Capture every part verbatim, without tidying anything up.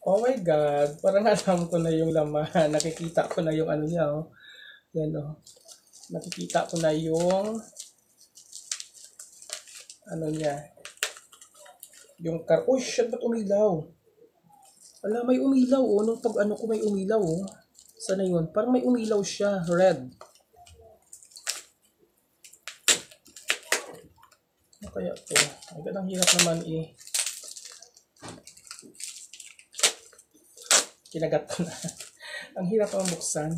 Oh my God, parang alam ko na yung laman. Nakikita ko na yung ano niya, oh. Yan, oh. Nakikita ko na yung ano niya. Yung car... Oh, shit, ba't umilaw? Wala, may umilaw, oh. Nung pag ano ko may umilaw, oh. Sana yun? Parang may umilaw siya, red. Ano kaya ito? Ang ganang hirap naman, eh. Kinagat ko na. Ang hirap ang buksan.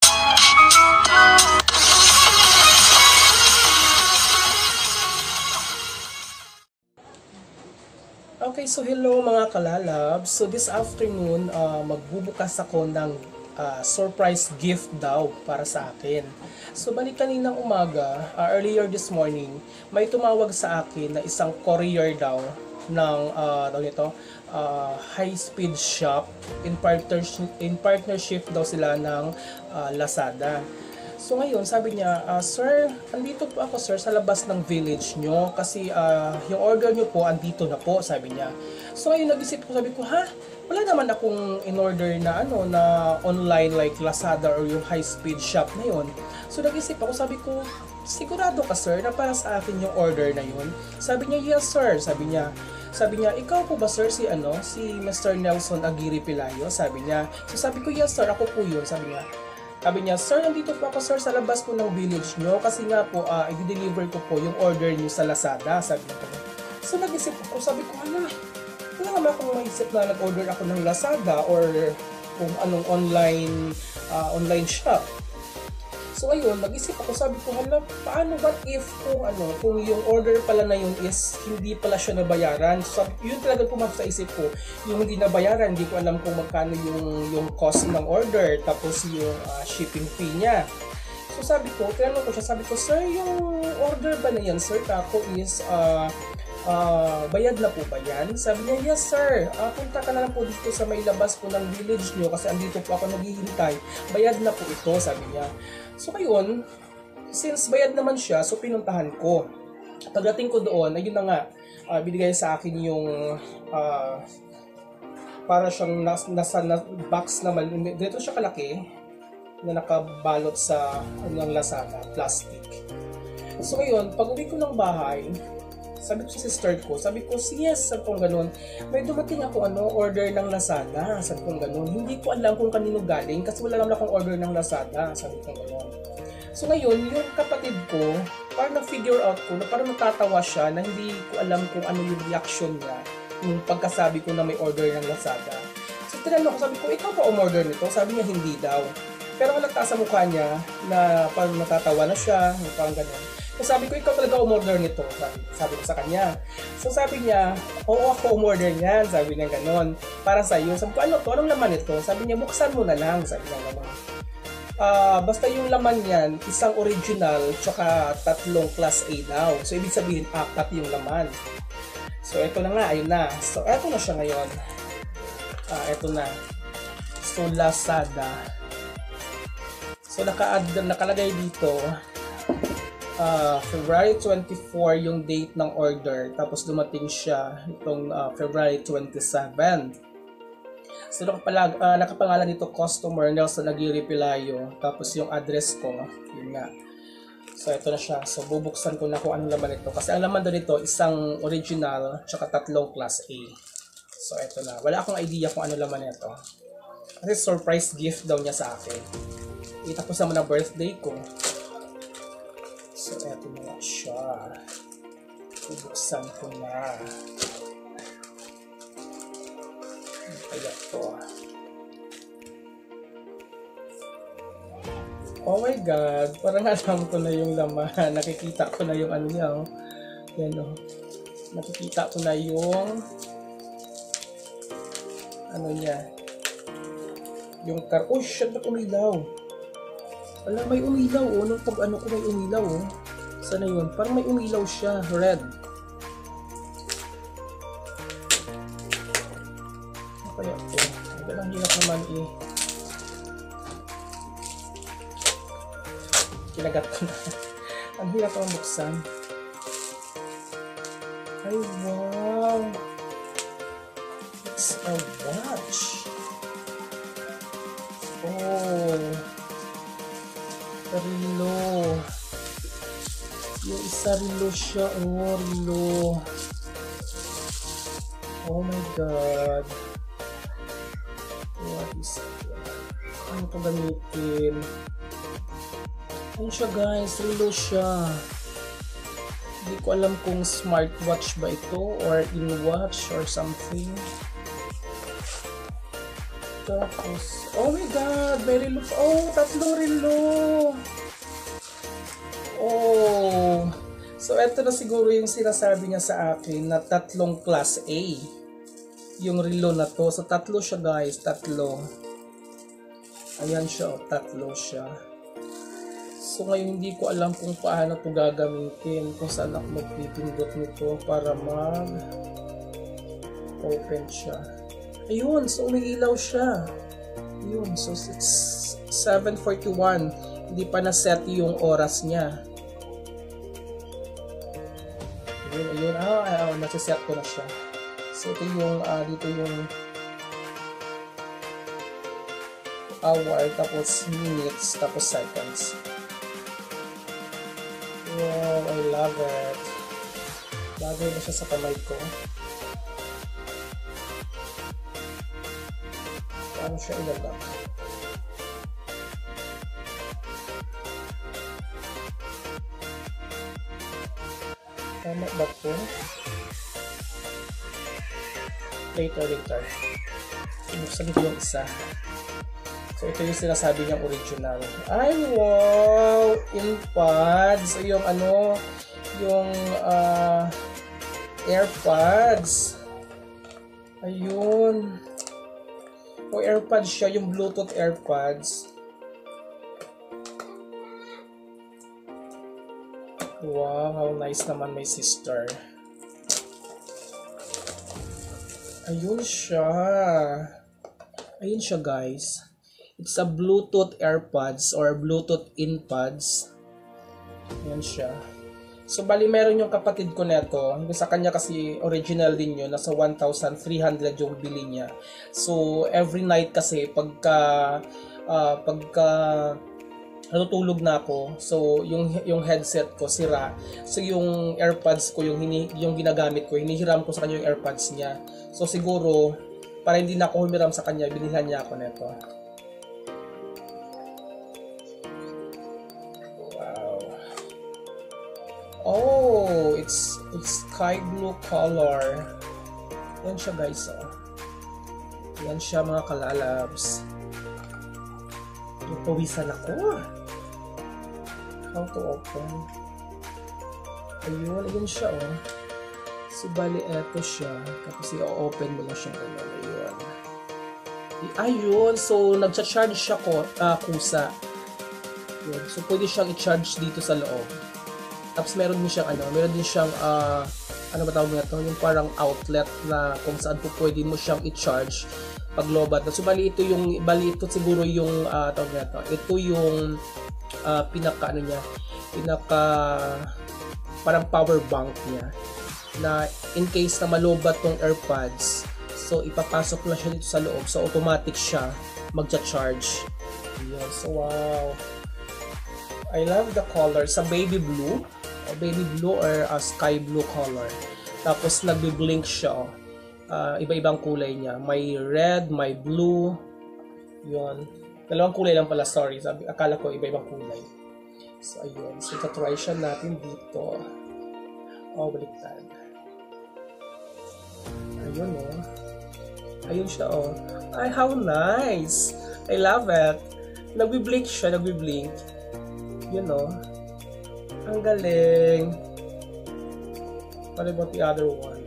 Okay, so hello mga kalalabs. So this afternoon, uh, magbubukas ako ng uh, surprise gift daw para sa akin. So balik kaninang umaga, uh, earlier this morning, may tumawag sa akin na isang courier daw ng uh, daw nito, uh, high-speed shop in partnership, in partnership daw sila ng uh, Lazada. So ngayon, sabi niya, uh, Sir, andito po ako sir sa labas ng village nyo kasi uh, yung order nyo po andito na po, sabi niya. So ngayon nag-isip ko, sabi ko, ha? Wala naman akong in-order na ano na online like Lazada or yung high-speed shop na yun. So nag-isip ako, sabi ko, sigurado ka sir na para sa akin yung order na yun? Sabi niya, yes sir, sabi niya. Sabi niya, ikaw po ba sir si ano, si Mister Nelson Aguirre Pelayo? Sabi niya. So sabi ko, yes sir, ako po yun, sabi niya. Sabi niya, sir, nandito po ako sir sa labas po ng village nyo kasi nga po, uh, i-deliver ko po yung order nyo sa Lazada, sabi niya. So nag-isip ako, sabi ko, hala, wala naman akong maisip na nag-order ako ng Lazada or kung anong online uh, online shop. So ayun, nag-isip ako, sabi ko, hala, paano ba if kung ano, kung yung order pala na yun is hindi pala siya nabayaran. So yun talaga pumasok sa isip ko, yung hindi nabayaran, hindi ko alam kung magkano yung yung cost ng order, tapos yung uh, shipping fee niya. So sabi ko, tinanong ko siya, sabi ko, sir, yung order ba na yan, sir, kako is uh, uh, bayad na po ba yan? Sabi niya, yes sir, uh, punta ka na lang po dito sa may labas po ng village nyo kasi andito po ako naghihintay, bayad na po ito, sabi niya. So ngayon, since bayad naman siya, so pinuntahan ko. Pagdating ko doon, ayun na nga, uh, binigay sa akin yung uh, para siyang nas, nasa na, box naman, dito siya kalaki, na nakabalot sa ng Lazada, plastic. So ngayon, pag uwi ko ng bahay, sabi ko sa sister ko, sabi ko, yes, sabi ko ganun, may dumating ako ano, order ng Lazada, sabi ko ganun, hindi ko alam kung kanino galing kasi wala naman akong order ng Lazada, sabi ko ganun. So ngayon, yung kapatid ko, parang na-figure out ko na parang natatawa siya na hindi ko alam kung ano yung reaction niya yung pagkasabi ko na may order ng Lazada. So tinanong ko, sabi ko, ikaw pa umorder nito? Sabi niya, hindi daw. Pero halata sa mukha niya na parang natatawa na siya, parang ganun. So sabi ko, ikaw talaga umorder nito, sabi, sabi ko sa kanya. So sabi niya, oo ako umorder niyan, sabi niya gano'n, para sa iyo. Sabi ko, ano to? Anong laman ito? Sabi niya, buksan mo na lang, sabi niya gano'n. Uh, basta yung laman niyan, isang original, tsaka tatlong class A daw. So ibig sabihin, apat yung laman. So ito na nga, ayun na. So eto na siya ngayon. Ah, eto na. So Lazada. So naka-add, nakalagay dito, Uh, February twenty-four yung date ng order, tapos dumating siya itong uh, February twenty-seven. So nakapalag, uh, nakapangalan dito customer Nelson Aguirre Pelayo, tapos yung address ko, yun nga. So ito na siya. So bubuksan ko na kung anong laman ito kasi ang laman doon ito isang original tsaka tatlong class A. So ito na. Wala akong idea kung ano laman nito. Kasi surprise gift daw niya sa akin. Itapos naman na birthday ko. So, eto na siya. Bubuksan ko na. Kaya to. Oh my God, parang alam ko na yung laman. Nakikita ko na yung ano niya. Oh. Yan o. Oh. Nakikita ko na yung ano niya. Yung car. Oh shit, ba't umilaw? Wala, may umilaw oh. Nung pag ano ko may umilaw oh. Sana yun? Parang may umilaw siya. Red. Ano kaya ito? Ang hirap naman eh. Kinagat ko na. Ang hirap ang buksan. Ay wow. It's a watch. Oh. Relo. Yung isa relo siya. Oh, relo. Oh my God. What is it? Ano ito gamitin? Ano siya guys? Relo siya. Hindi ko alam kung smartwatch ba ito or in-watch or something. Tapos, oh my God! May relo. Oh, tatlong relo! Oh! So, ito na siguro yung sinasabi niya sa akin na tatlong class A. Yung relo na to. So, tatlo siya guys. Tatlo. Ayan siya. Oh, tatlo siya. So, ngayon hindi ko alam kung paano ito gagamitin. Kung saan ako magpipindot nito para mag-open siya. Ayun. So, umiilaw siya. Ayun. So, it's seven forty-one. Hindi pa na-set yung oras niya. Ayun, ayun. Ah, ah nasa-set ko na siya. So, ito yung, uh, dito yung hour, tapos minutes, tapos seconds. Wow, I love it. Bagay na siya sa kamay ko. Paano siya ilalak? Tama ba po? Later, later. Ibuksan ko yung isa. So, ito yung sinasabi niyang original. Ay, wow! InPods. Yung ano, yung uh, AirPods. Ayun. O, AirPods siya, yung Bluetooth AirPods. Wow, how nice naman my sister. Ayun siya. Ayun siya, guys. It's a Bluetooth AirPods or Bluetooth InPods. Yan siya. So, bali meron yung kapatid ko neto. Sa kanya kasi original din yun. Nasa one thousand three hundred yung bili niya. So, every night kasi pagka uh, pagka natutulog na ako, so yung yung headset ko sira. So, yung AirPods ko, yung, hini, yung ginagamit ko, hinihiram ko sa kanya yung AirPods niya. So, siguro, para hindi na ako humiram sa kanya, binilhan niya ako neto. Oh, it's it's sky blue color. Yan siya guys, oh. Yan siya mga kalalabs. Pawisan ako. How to open? Ayun, ayun siya, oh. So, bali, eto siya. Tapos, i-open mo na siya. Ayun. Ayun, so, nagcha-charge siya ko, uh, kusa. Ayun. So, pwede siyang i-charge dito sa loob. Tapos meron din siyang ano, meron din siyang uh, ano ba tawag nito, yung parang outlet na kung saan po pwede mo siyang i-charge pag lobat. So bali ito yung bali ito siguro yung uh, tawag nito. Ito yung uh, pinaka ano niya, pinaka parang power bank niya na in case na malobat tong AirPods. So ipapasok na siya dito sa loob. So automatic siya magcha-charge. Ayan. So wow. I love the color sa baby blue. Baby blue or uh, sky blue color. Tapos nagbi-blink siya. Uh, iba-ibang kulay niya. May red, may blue. Yun. Dalawang kulay lang pala, sorry. Sabi, akala ko iba-ibang kulay. So, ayun. So, ita-try siya natin dito. Oh, baliktad. Ayun, oh. Ayun siya, oh. Ay, how nice! I love it. Nagbi-blink siya, nagbi-blink. Yun, oh. Ang galing. What about the other one?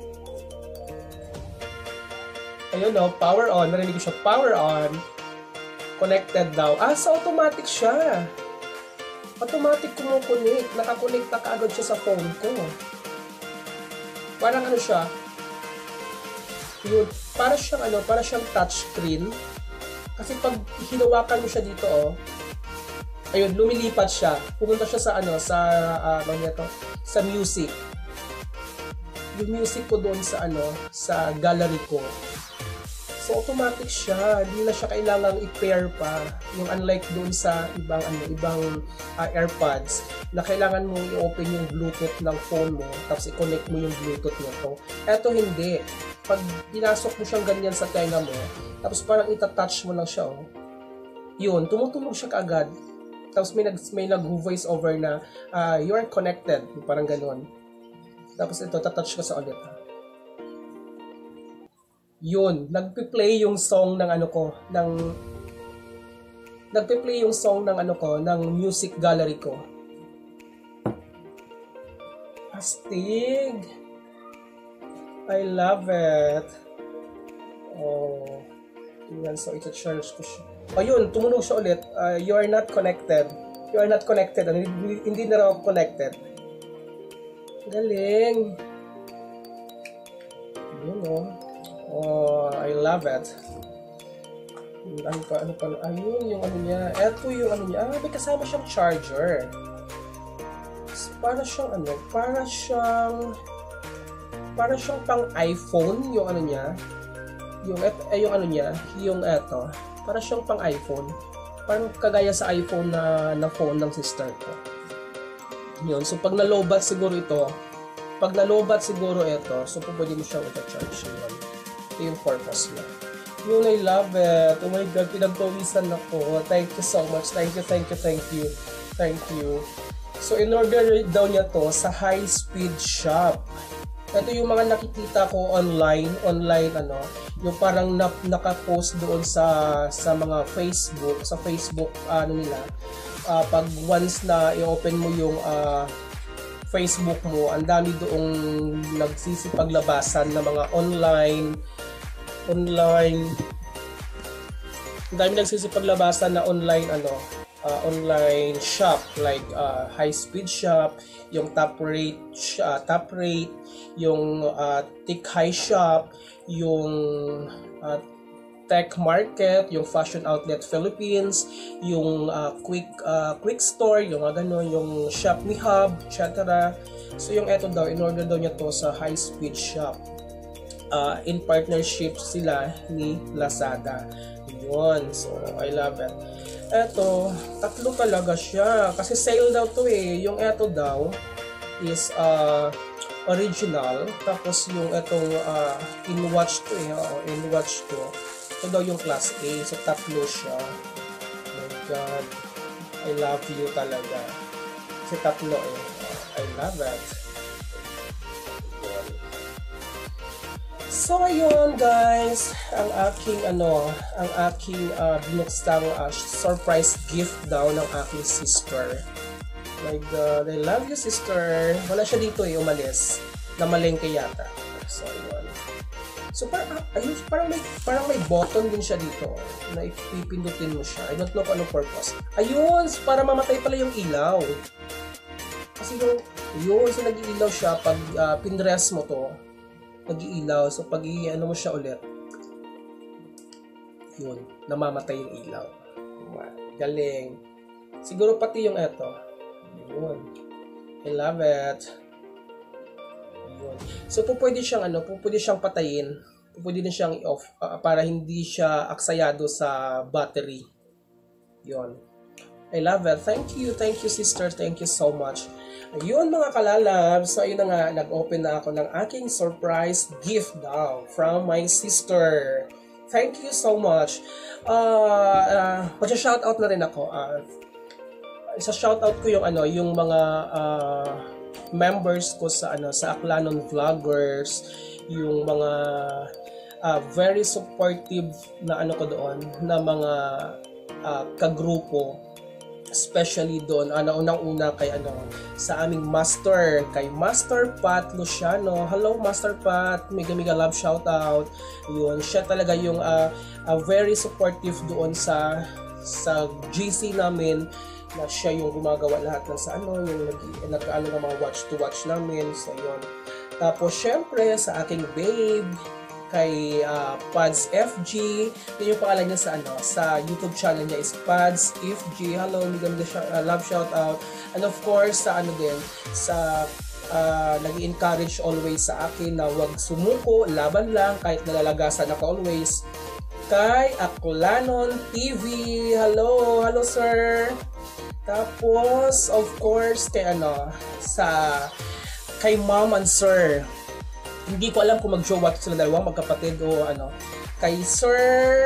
Ayun o, power on. Narinig ko siya, power on. Connected daw. Ah, so automatic siya. Automatic kumukunik. Nakakonect na kaagad siya sa phone ko. Parang ano siya? Yun. Para siyang ano, para siyang touchscreen. Kasi pag hinawakan mo siya dito, oh. Ayun, lumilipat siya. Pumunta siya sa ano, sa uh, ano niya to, sa music. yung music ko doon sa ano, sa gallery ko. So automatic siya, hindi na siya kailangang i-pair pa. Yung unlike doon sa ibang ano, ibang uh, AirPods na kailangan mo i-open yung Bluetooth ng phone mo tapos i-connect mo yung Bluetooth nito. Eto hindi. Pag pinasok mo siyang ganyan sa tenga mo, tapos parang ita-touch mo lang siya, oh. Yun, tumutunog siya kaagad. Tapos may nag may nag-voice over na uh, you are connected, parang ganoon. Tapos ito, ta-touch ko sa ulit. Yun, nagpi-play yung song ng ano ko, ng nagpi-play yung song ng ano ko, ng music gallery ko. Astig. I love it. Oh. Yan, so ita-charge ko siya. O yun, tumunog siya ulit. Uh, you are not connected. You are not connected. Hindi, hindi na raw connected. Galing. Yun, oh. Oh, I love it. Ano pa, ano pa, ayun, yung ano niya. Eto yung ano niya. Ah, may kasama siyang charger. Para siyang ano, para siyang, para siyang pang iPhone, yung ano niya. Yung, et, eh, yung ano niya, yung eto. Para siyang pang iPhone. Parang kagaya sa iPhone na, na phone ng sister ko. Yun, so pag nalobat siguro ito, pag nalobat siguro ito, so pwede mo siyang ita-charge yun. Ito yung purpose niya. Yun, I love it. Oh my God, pinagpawisan ako. Thank you so much. Thank you, thank you, thank you. Thank you. So, in-order daw niya to sa High Speed Shop. Ito yung mga nakikita ko online, online ano, yung parang na, naka-post doon sa sa mga Facebook, sa Facebook ano nila. Uh, pag once na i-open mo yung uh, Facebook mo, ang dami doong nagsisipaglabasan ng mga online online ang dami nagsisipaglabasan na online ano uh, online shop like uh, High Speed Shop, yung Top Rate uh, Top Rate, yung uh, Tick High Shop, yung uh, Tech Market, yung Fashion Outlet Philippines, yung uh, Quick uh, Quick Store, yung mga gano'n, yung Shop Me Hub, et cetera. So yung eto daw, in-order daw niya to sa High Speed Shop. Uh, in partnership sila ni Lazada. Yun. So, I love it. Eto, tatlo talaga siya. Kasi sale daw to eh. Yung eto daw is uh, original. Tapos yung etong uh, in-watch to eh. Oh, in-watch to. Ito daw yung class A. So, tatlo siya. Oh my God. I love you talaga. Kasi tatlo eh. I love it. So ayun guys, ang aking ano, ang aking uh, binuksang uh, surprise gift daw ng aking sister. My God, I love you sister. Wala siya dito eh, umalis. Namalengke yata. So ayun. So parang, ayun, parang may parang may button din siya dito na ipipindutin mo siya. I don't know kung anong purpose. Ayun, para mamatay pala yung ilaw. Kasi yung, yun, so nag-iilaw siya pag uh, pinress mo to. Nag-iilaw. So, pag i-ano mo siya ulit, yun, namamatay yung ilaw. Galing. Siguro pati yung eto. Yun. I love it. Yun. So, pwede siyang, ano, pwede siyang patayin. Pwede din siyang i-off uh, para hindi siya aksayado sa battery. Yun. I love it. Thank you. Thank you, sister. Thank you so much. Ayun mga kalalabs, so ayun na nga, nag-open na ako ng aking surprise gift daw from my sister. Thank you so much. Uh, uh, Mag-shoutout na rin ako. Uh, isa shoutout ko yung ano, yung mga uh, members ko sa ano sa Aklanon Vloggers, yung mga uh, very supportive na ano ko doon, na mga uh, kagrupo. Especially doon, ano, unang-una kay ano, sa aming master, kay Master Pat Luciano. Hello Master Pat, mega mega love shout out. Yun, siya talaga yung uh, uh, very supportive doon sa sa G C namin, na siya yung gumagawa lahat ng sa ano, yung nag-ano ng mga watch to watch namin. So yun. Tapos syempre sa aking babe, kay uh, Pads F G. Yun yung pangalan niya sa ano, sa YouTube channel niya is Pads F G. Hello, maganda siya, uh, love shout out. And of course sa ano din, sa uh, nag-encourage always sa akin na wag sumuko, laban lang kahit nalalagasan ako always. Kay Aklanon T V, hello, hello sir. Tapos of course kay ano sa kay mom and sir. Hindi ko alam kung mag-jowa sila dalawang magkapatid o ano. Kay Sir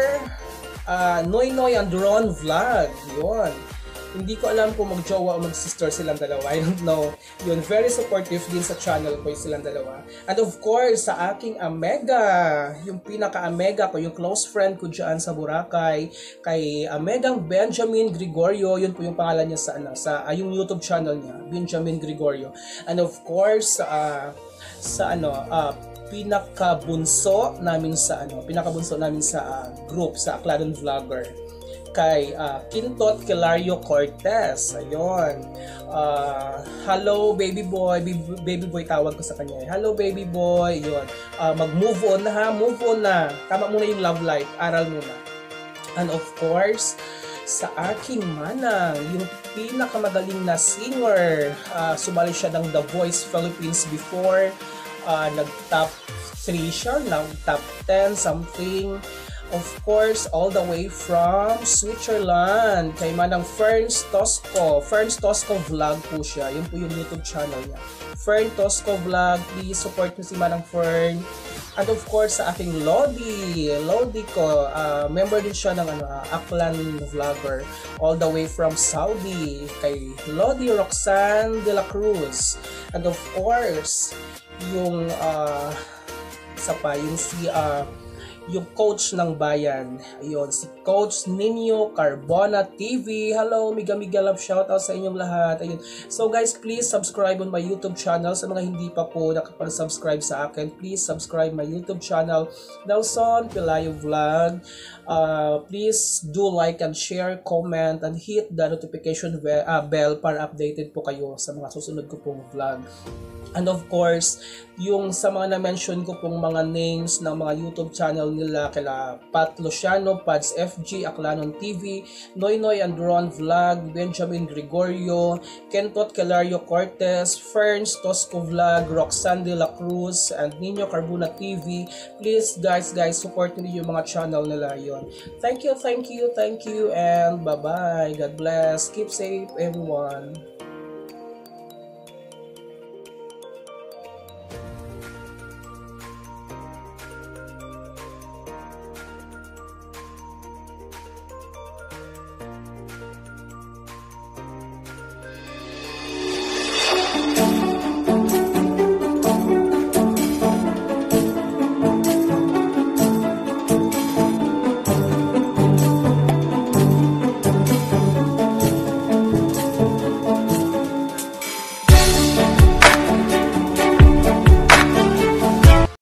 uh, Noy Noy and Ron Vlog, yun. Hindi ko alam kung mag-jowa o mag-sister silang dalawa. I don't know. Yun, very supportive din sa channel ko yung silang dalawa. And of course, sa aking Amega, yung pinaka-Amega ko, yung close friend ko dyan sa Boracay, kay Amegang Benjamin Gregorio, yun po yung pangalan niya sa, ano, sa uh, yung YouTube channel niya, Benjamin Gregorio. And of course, uh, sa ano, uh, pinakabunso namin sa ano, pinakabunso namin sa uh, group sa Aklanon Vlogger kay uh, Quintot Kilario Cortez. Ayun. Uh, hello baby boy, baby, baby boy tawag ko sa kanya. Hello baby boy. Ayun. Uh, mag-move on na ha, move on na. Tama muna yung love life, aral muna. And of course, sa aking manang, yung pinakamagaling na singer, uh, sumali siya ng The Voice Philippines before, uh, nag-top three siya, nag-top ten something. Of course, all the way from Switzerland, kay manang Ferns Tosco. Ferns Tosco Vlog po siya. Yun po yung YouTube channel niya. Fern Tosco Vlog. Please support nyo si manang Fern. And of course, sa aking Lodi. Lodi ko. Uh, member din siya ng ano, uh, Aklan Vlogger. All the way from Saudi. Kay Lodi Roxanne de la Cruz. And of course, yung uh, isa pa, yung si... Uh, yung coach ng bayan, ayun, si Coach Nino Carbona T V. Hello, miga miga love shoutout sa inyong lahat. Ayun. So guys, please subscribe on my YouTube channel. Sa mga hindi pa po nakapag-subscribe sa akin, please subscribe my YouTube channel, Nelson Pelayo Vlog. Uh, please do like and share, comment, and hit the notification bell, uh, bell para updated po kayo sa mga susunod ko pong vlog. And of course, yung sa mga na-mention ko pong mga names ng mga YouTube channel nila, kila Pat Luciano, Pads F G, Aklanon T V, Noy Noy and Ron Vlog, Benjamin Gregorio, Kentot Kilario Cortez, Ferns Tosco Vlog, Roxanne de la Cruz, and Nino Carbona T V. Please guys, guys, support niyo yung mga channel nila yon. Thank you, thank you, thank you, and bye-bye. God bless. Keep safe, everyone.